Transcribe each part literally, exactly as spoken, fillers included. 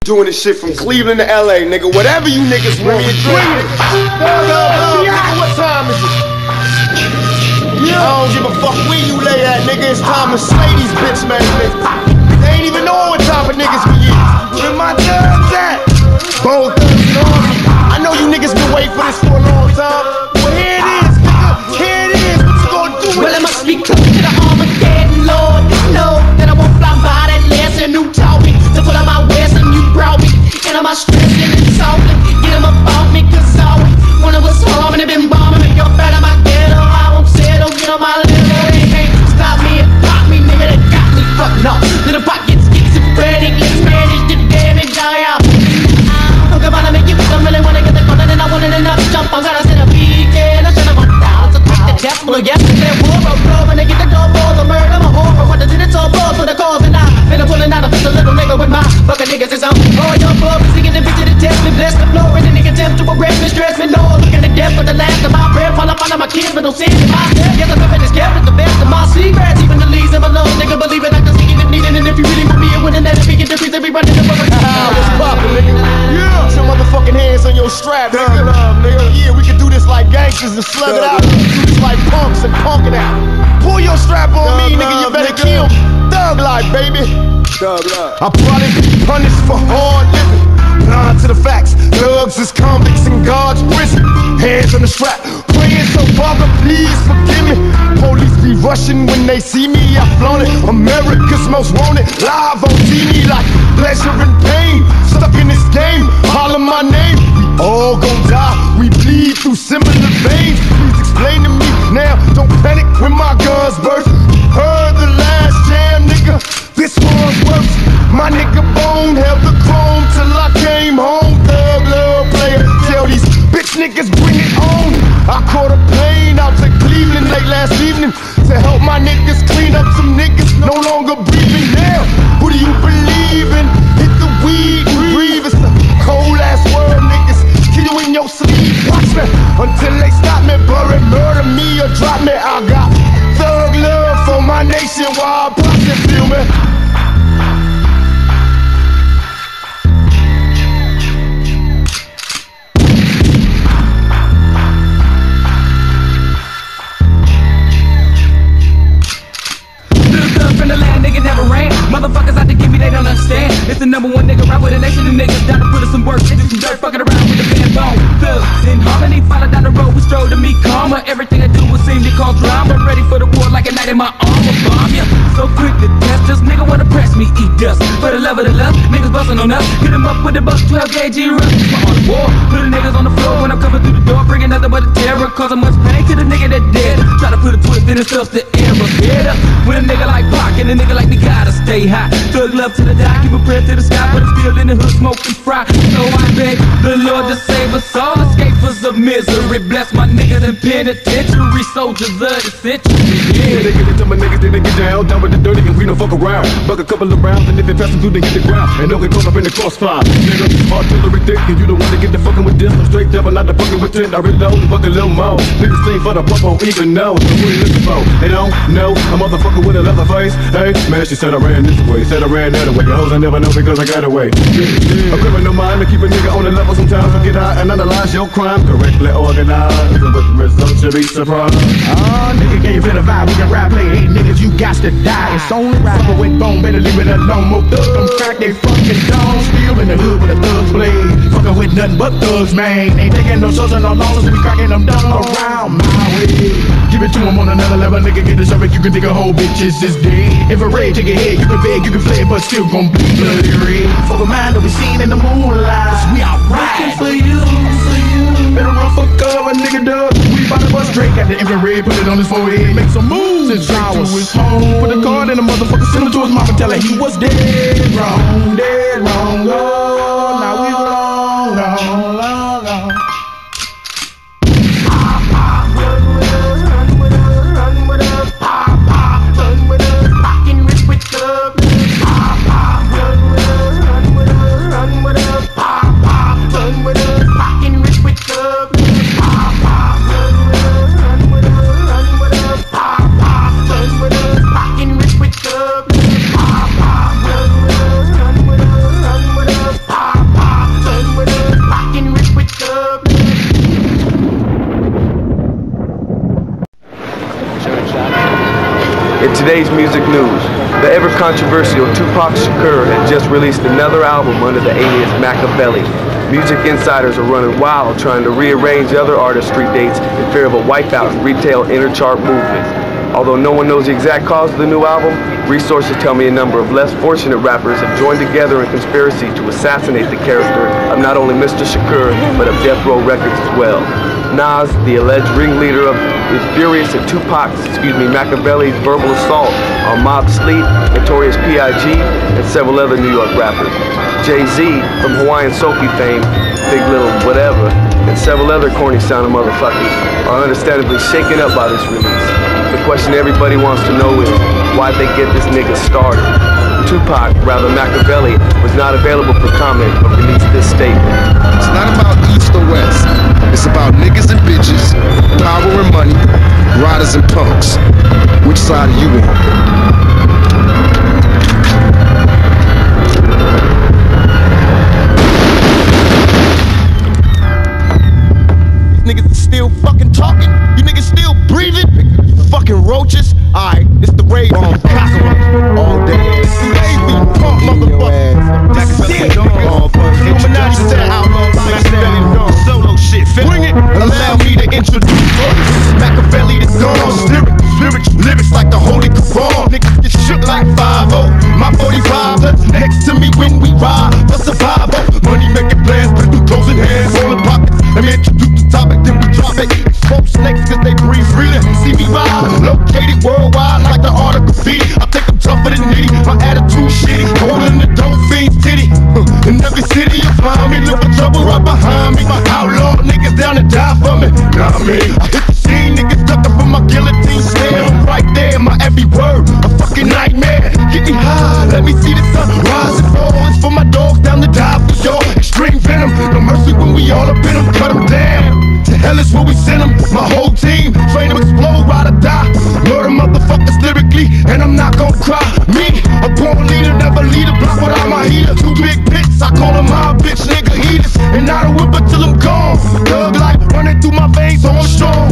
doing this shit from Cleveland to L A, nigga. Whatever you niggas want. Bring it. What time is it? I don't give a fuck where you lay at, nigga. It's time to slay these bitch man niggas. They ain't even know what type of niggas we is. Where my thugs at? Both thugs and army. I know you niggas been waiting for this for a long time. But here it is, nigga. Here it is. What you gonna do with it? Well, it must be close to the Armageddon, Lord. Just know that I won't fly by that lesson who taught me to put on my west and you brought me. And I'm stressing and talking. Get them about me, cause always one of us harming and been bombing me. You're better my ghetto. I won't settle. Get on my level. They can't stop me and pop me, nigga. They got me fucked up. Little pockets, schizophrenic. Let's manage the damage. I am. I'm gonna make you feel. I really wanna get the corner and I want it enough. Jump. I'm gonna set a beat. And I should have gone down. So take the death. Well, yes, they're war. When they get the door for the murder, I'm a horror. What does it all for? For the cause and I. Been pulling out a pistol, little nigga with my fucking niggas is on. Oh, your club is singing the bitch to the test me, bless the floor, and the nigga attempt to arrest me, stress me, no. Looking to death for the last of my breath, fall up on my kids, but don't see it in my step. Yes, I'm living this gift, the best of my secrets, even the least of my love, nigga, believe it, I can see it if needed, and if you really want me, it wouldn't let it be, get the piece, be running the fucking. Ah, what's poppin', nigga? Yeah, some motherfucking hands on your strap, nigga. Love, nigga. Yeah, we can do this like gangsters and slug it out. We can do this like punks and punk it out. Pull your strap on me, nigga, you better kill. Thug life, baby. Thug life. I probably be punished for hard living. Blind to the facts. Thugs is convicts in God's prison. Hands on the strap. Praying so Father, please forgive me. Police be rushing when they see me. I flaunt it. America's most wanted. Live on T V like pleasure and pain. Stuck in this game. Holler my name. We all gon' die. We bleed through similar veins. Please explain to me now. Don't panic when my guns burst. Heard the last jam, nigga. This one's worse. My nigga Bone held the chrome till I came home. Thug love player. Tell these bitch niggas bring it on. I caught a plane out to Cleveland late last evening to help my niggas clean up some niggas no longer breathing. Now, who do you believe in? Hit the weed and breathe. It's a cold ass world, niggas. Kill you in your sleep. Watch me until they stop me, bury, murder me or drop me. I got thug love for my nation while I pop and feel me. Motherfuckers out to give me, they don't understand. It's the number one nigga right with a nation of niggas down to put us some work. They do some dirt, fucking around with the band bone. Thugs in harmony, follow down the road, we stroll to meet karma. Everything I do will seem to cause drama. Ready for the war like a knight in my armor. Bomb ya, so quick to test us. Nigga wanna press me, eat dust. For the love of the lust, niggas bustin' on us. Hit 'em up with the bus, twelve gauge rush. On the war, put the niggas on the floor when I'm coming through the door. Bringing nothing but a terror, causing much pain to the nigga that dead. Try to put a twist in his stuff to error. Head up, when a nigga like Pac and a nigga like me gotta stay high. Thug love to the die, keep a prayer to the sky, but it's still in the hood, smoke and fry. So I beg the Lord to save us all, escapers of misery. Bless my niggas in penitentiary, soldiers of the century. Yeah, they get it to my niggas, then they get down, down with the dirty, and we don't fuck around. Buck a couple of rounds, and if it pass them through, they hit the ground, and don't get caught up in the crossfire. Nigga, artillery thick, and you don't want to get the fucking with this. I'm straight devil, not the fucking with ten. I reload, buck a little more. Niggas sing for the pump, don't even know what you looking for. They don't know a motherfucker with a leather face. Hey, man, she said I ran this way, said I ran that way. Your hoes I never know because I got away. Yeah, yeah. A criminal mind to keep a nigga on the level. Sometimes I get high and analyze your crime correctly organized, but the results should be surprised. Ah, nigga, can you feel the vibe? We can rap, play, hey, niggas, you got to die. It's only right. Fucker with bone, better leave it alone. More thugs, them crack they fucking down. Still in the hood with the thugs blade. Fucking with nothing but thugs, man. Ain't taking no shows and no losses. We cracking them down around my way. Give it to him on another level, nigga, get the shovel. You can think a whole bitches is dead. If a raid, take a head, you can beg, you can play, but still gon' be bloody red. For the mind that we seen in the moonlight, we alright. For you, for you. Better run for cover, nigga, dub. We bout to bust straight, got the infrared, put it on his forehead. Make some moves and straight to his home. Put the card in the motherfucker, send him to his mama, tell her he was dead wrong, dead wrong. Oh, now we long, long, long, long. Run with us, today's music news, the ever-controversial Tupac Shakur has just released another album under the alias Machiavelli. Music insiders are running wild trying to rearrange other artists' street dates in fear of a wipeout in retail inter-chart movement. Although no one knows the exact cause of the new album, resources tell me a number of less fortunate rappers have joined together in conspiracy to assassinate the character of not only Mister Shakur, but of Death Row Records as well. Nas, the alleged ringleader of, is furious at Tupac's, excuse me, Machiavelli's verbal assault on Mob Sleep, Notorious P I G, and several other New York rappers. Jay-Z, from Hawaiian Sophie fame, Big Little Whatever, and several other corny sounding motherfuckers are understandably shaken up by this release. The question everybody wants to know is, why'd they get this nigga started? Tupac, rather Machiavelli, was not available for comment but released this statement. It's not about East or West. It's about niggas and bitches, power and money, riders and punks. Which side are you on? Niggas is still fucking talking? You niggas still breathing? Fucking roaches? Alright, it's the rave on cockroach all day. Baby, pump motherfucker. Machiavelli Dawn. Illuminati said outlaw Machiavelli Dawn. Solo shit. Bring it. Allow me to introduce Machiavelli the Dawn. Lyrics, lyrics, lyrics like the Holy Quran. Niggas get shook like five oh. My forty-five that's next to me when we ride for survival. Money making plans, but through closing hands, rolling pockets. Let me introduce the topic, then we drop it. Smoke snakes cause they breathe freely. See me ride, located worldwide like the art of graffiti. I think I'm tougher than nitty, my attitude shitty. Holding the dope fiend's titty. In every city you find me, look for trouble right behind me. My outlaw niggas down to die for me. Nah, me. I hit the scene, niggas ducking from my guillotine stare. I'm right there, my every word, a fucking nightmare. Get me high, let me see the sun rise and fall. It's for my dogs down to die for y'all. Extreme venom, no mercy when we all up in them, cut them down. To hell is where we send them, my whole team. Train them explode, ride or die. Murder motherfuckers lyrically, and I'm not gon' cry. Me, a born leader, never lead a block without my heater. Two big pits, I call them my bitch nigga heaters. And I don't whip it till I'm gone. Thug life running through my veins, so I'm strong.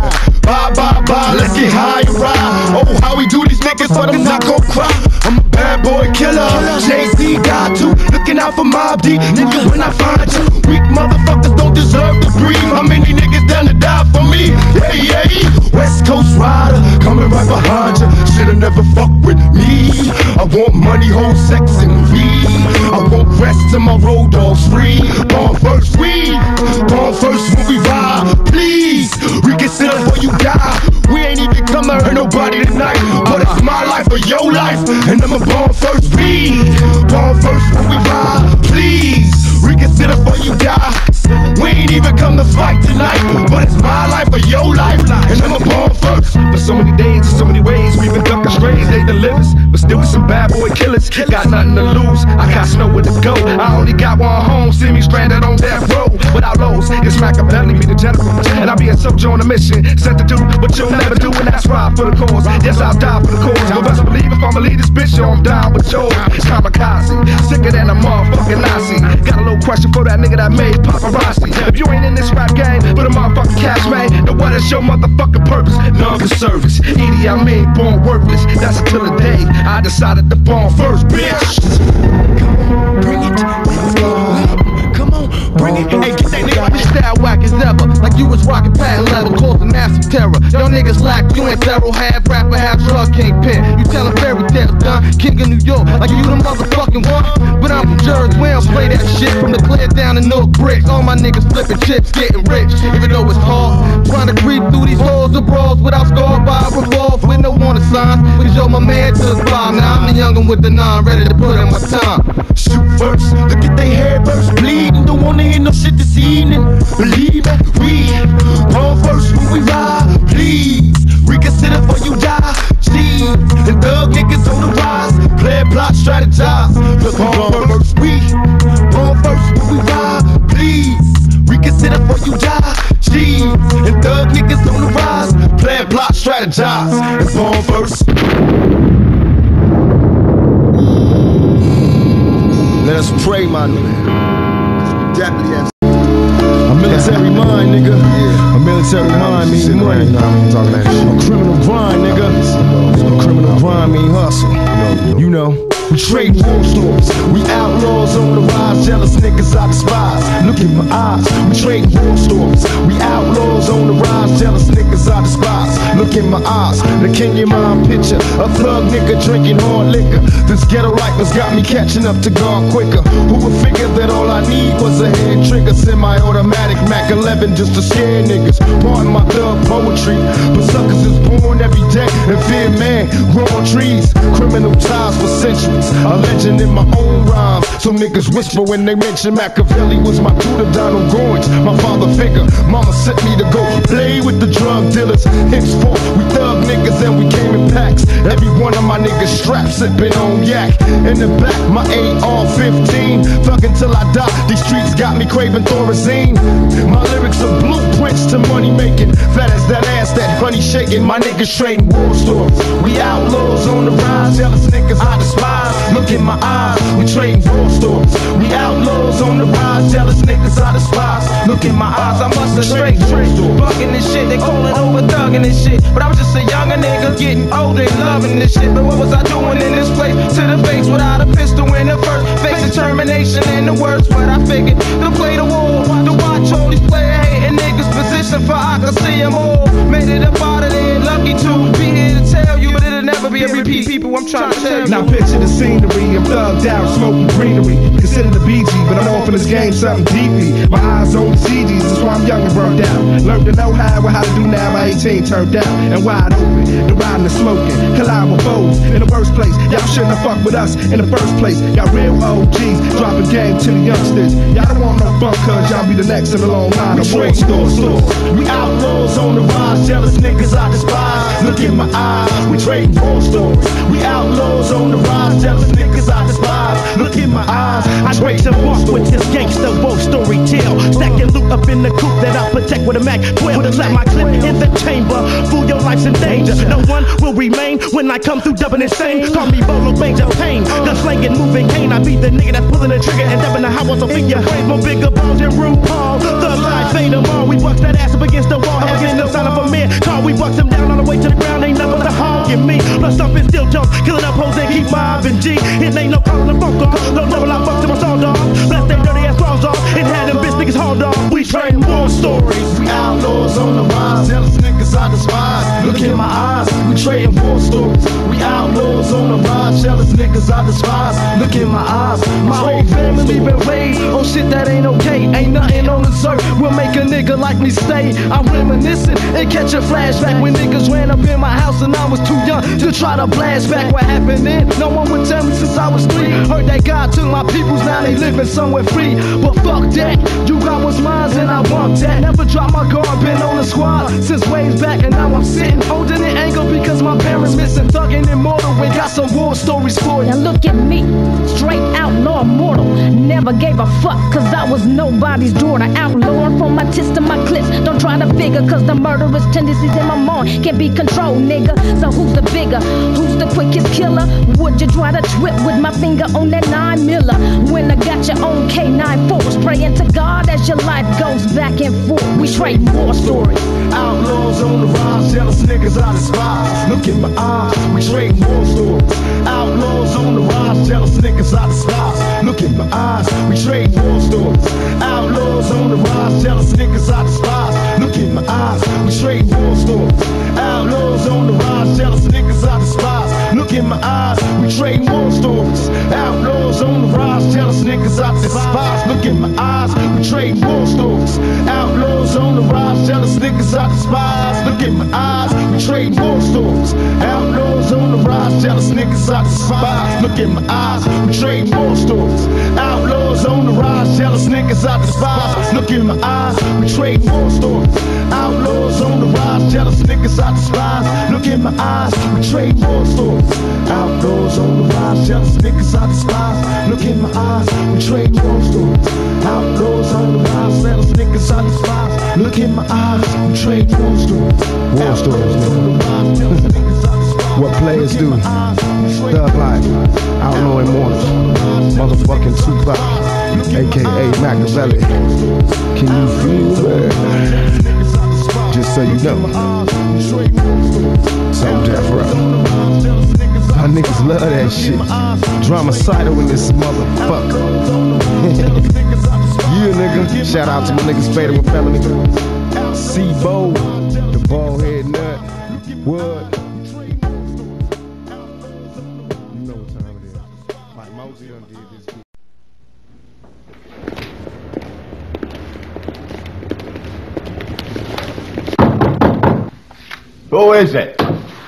Bye, bye, bye, let's get high and ride. Oh, how we do these niggas, but I'm not gon' cry. I'm a bad boy killer, Jay-Z got to. Looking out for Mob D, nigga, when I find you. Weak motherfuckers don't deserve to breathe. How many niggas down to die for me? Yeah, yeah. West Coast rider, coming right behind you. Shoulda never fucked with me. I want money, hoes, sex, and weed. I want rest till my road dogs free. Born first, we born first when we ride. Please reconsider before you die. We ain't even come to hurt nobody tonight, but it's my life or your life, and I'm a born first. We born first when we ride. Please reconsider before you die. We ain't even come to fight tonight, but it's my life or your life, and I'm a born first. For so many days, so many ways, we've been ducking strays, they delivers, but still we some bad boy killers. Got nothing to lose, I got nowhere to go. I only got one home, see me stranded on death row. Without lows, it's Machiavelli, me the general, and I'll be a soldier on a mission, sent to do what you'll never do, and that's right for the cause. Yes, I'll die for the cause. But best believe if I'ma lead this bitch, yo, I'm down with yours. Kamikaze, sicker than a motherfucking Nazi. Got a little question for that nigga that made paparazzi. If you ain't in this rap game, but a motherfucking cash man, then what is your motherfucking purpose? None for service. Edie, I mean, born worthless. That's until the day I decided to born first, bitch. Bring it, let's go. Come on, bring it. Hey, get that nigga. You style whack as ever, like you was rocking patent leather, causing massive terror. Y'all niggas lack, you ain't thorough, half rapper, half drug kingpin. You tellin' fairy tales, done, king of New York, like you the motherfucking one. But I'm from Jersey, we don't play that shit. From the clear down to North Bricks, all my niggas flipping chips, getting rich. Even though it's hard, trying to creep through these halls of brawls without scarred by a revolve with no warning signs. Cause yo, my man took bomb. Now I'm the youngin' with the nine, ready to put in my time. Shoot first, look at they hair burst, bleeding. Don't wanna hear no shit this evening. Believe me, we born first when we ride. Please reconsider before you die. Cheese and thug niggas on the rise. Play, plot, strategize. Look, born first, we born first when we ride. Please reconsider before you die. Cheese and thug niggas on the rise. Play, plot, strategize. And born first. Let us pray, my nigga. Definitely have a military mind, nigga. Yeah. A military mind means money. A criminal grind, nigga. A criminal know, we trade war stories. We outlaws on the rise, jealous niggas I despise. Look in my eyes, we trade war stories. We outlaws on the rise, jealous niggas I despise. Look in my eyes, the king your mind picture. A thug nigga drinking hard liquor. This ghetto life has got me catching up to God quicker. Who would figure that all I need was a hand trigger? Semi-automatic Mac eleven just to scare niggas. Pardon my thug poetry, but suckers is born every day and fear man growing trees. Criminal ties for centuries, a legend in my own rhymes. So niggas whisper when they mention Machiavelli was my tutor, Donald Goins, my father figure. Mama sent me to go play with the drug dealers. Henceforth, we thug niggas and we came in packs. Every one of my niggas strapped, sipping on yak. In the back, my A R fifteen. Thuggin' till I die, these streets got me craving Thorazine. My lyrics are blueprints to money making. Fat as that ass, that honey shaking. My niggas trading war stories. We outlaws on the rise, jealous niggas I despise. Look in my eyes, we trading war stories. We outlaws on the rise, jealous niggas I despise. Look in my eyes, I must have straight bugging this shit. They call it over thugging this shit, but I was just a younger nigga getting older and loving this shit. But what was I doing in this place? To the face without a pistol in the first. Face determination in the words, but I figured to play the war, to watch all these player hating niggas position for I can see them all. Made it up out of there, lucky to be here to tell you, but it'll never be a repeat. People, I'm trying to tell you. Now picture the scenery, I'm thugged out, smoking greenery. Consider the B G, but I'm off in this game something deeply. My eyes on the C Ds, that's why I'm young and burnt out. Learned to know how and how to do now, my eighteen turned out. And wide open, the riding and smoking, collide with foes. In the worst place, y'all shouldn't have fucked with us in the first place. Y'all real O Gs, dropping game to the youngsters. Y'all don't want no fun, cause y'all be the next in the long line of war stores. We outlaws on the rise, jealous niggas I despise. Look in my eyes, we trading war stories. We outlaws on the rise, jealous niggas I despise. Look in my eyes, I trade the walk with this gangster war story tale. Stacking loot up in the coupe that I protect with a Mac twelve. Slap my clip in the chamber, fool, your life's in danger. No one will remain when I come through dubbing insane. Call me Bolo Bangs of Pain, gun slanging, moving cane. I be the nigga that's pulling the trigger and dubbing the house on figure. More bigger balls than RuPaul. The life fade them all. We bust that ass up against the wall. Having no sign of a man. Call, we bust him down on the way to the ground. Ain't nothing but a hog in me. Plus up and still jump, killing up hoes and keep mobbing G. It ain't no calling the phone call. No level I fuck to my soul dog. Blast they dirty ass balls off and had them bitch niggas hauled off. We trading war stories. We outlaws on the rise, jealous niggas I despise. Look in my eyes, we trading war stories. We outlaws on the rise, jealous niggas I despise. Look in my eyes, my whole family been raised on shit that ain't okay. Ain't nothing on this earth will make a nigga like me stay. I'm reminiscing and catch a flashback when niggas ran up in my house and I was too young to try to blast back what happened then. No one would tell me since I was three. Heard that God took my peoples, now they living somewhere free. But fuck that, you got what's mine and I want that. Never drop my guard, been on the squad since ways back and now I'm sitting holding it angle because my parents missing. Thugging immortal, we got some war stories for you. Now look at me, straight outlaw mortal. Never gave a fuck cause I was nobody's daughter. Outlawed from my tits to my clips. Don't try to figure cause the murderous tendencies in my mind can't be controlled, nigga. So who's the bigger? Who's the quickest killer? Would you try to trip with my finger on that nine miller? When I got your own K nine fours, praying to God as your life goes back and forth. We trade war stories. Outlaws on the rise, jealous niggas I despise. Look in my eyes, we trade war stories. Outlaws on the rise, jealous niggas I despise. Look in my eyes, we trade war stories. Outlaws on the rise, jealous niggas I despise. Look in my eyes, we trade war stories. Outlaws on the rise, jealous niggas I despise. Look in my eyes, we trade war stories. Outlaws on the rise, jealous niggas I despise. Look in my eyes, we trade war stories. Outlaws on the rise, jealous niggas I despise. Look in my eyes, we trade war stories. Outlaws on the rise, jealous niggas I despise. Look in my eyes, we trade war stories. Outlaws on the rise, jealous niggas I despise. Look in my eyes, we trade war stories. Outlaws on the rise, jealous niggas I despise. Look in my eyes, we trade war stories. Outlaws on the rise, jealous niggas I despise. Look in my eyes, we trade war stories. Outlaws on the rise, jealous niggas I despise. Look in my eyes, we trade war stories. War stories, nigga. What players do. Thug life, outlaw immortals, motherfucking Tupac, aka Machiavelli. Can you feel it? Just so you know, so death row. My Niggas love that shit. Dramacidal in this motherfucker. Yeah, nigga. Shout out to my niggas Fatal with Felony. C-Bo, the bald head nut. What? You know what time it is. Like Mosey done did this. Who is it?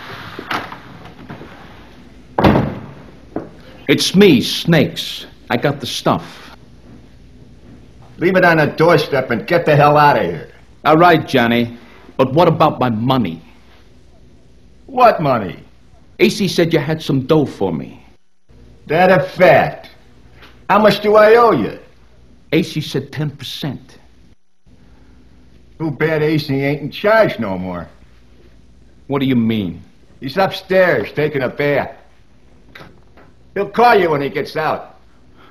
It's me, Snakes. I got the stuff. Leave it on the doorstep and get the hell out of here. All right, Johnny. But what about my money? What money? A C said you had some dough for me. That a fact. How much do I owe you? A C said ten percent. Too bad A C ain't in charge no more. What do you mean? He's upstairs taking a bath. He'll call you when he gets out.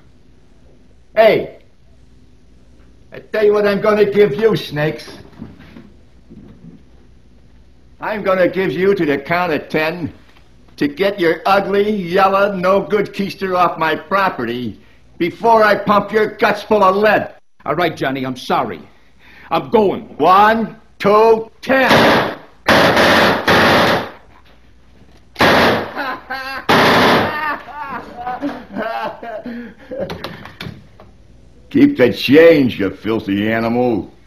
Hey, I tell you what I'm gonna give you, Snakes. I'm gonna give you to the count of ten to get your ugly, yellow, no-good keister off my property before I pump your guts full of lead. All right, Johnny, I'm sorry. I'm going. One, two, ten. Keep the change, you filthy animal.